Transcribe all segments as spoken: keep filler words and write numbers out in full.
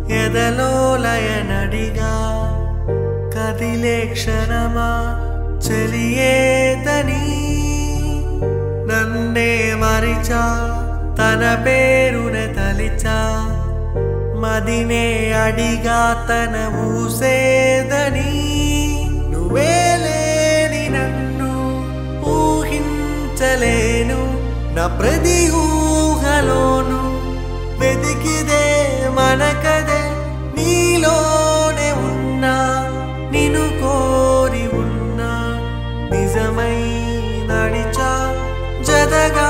ఎదలో లయనడిగా కదిలే క్షణమా చెలియేతని నన్నే మరిచా తన పేరునే తలిచా మదినే అడిగా తన ఊసేదని నువ్వే లేని నన్ను ఊహించలేను నా ప్రతి ఊహలోను వెతికిదే మనకదే నీలోనే ఉన్నా నిన్ను కోరి ఉన్నా నిజమై నడిచా జతగా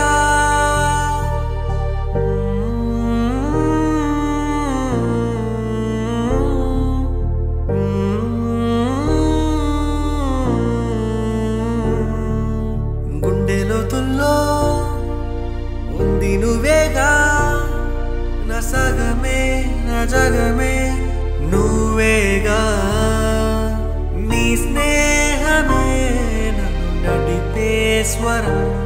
గుండెలోతుల్లో ఉంది నువ్వేగా నా సగమే నా జగమే నువ్వేగా నీ స్నేహమే నన్ను నడిపే స్వరం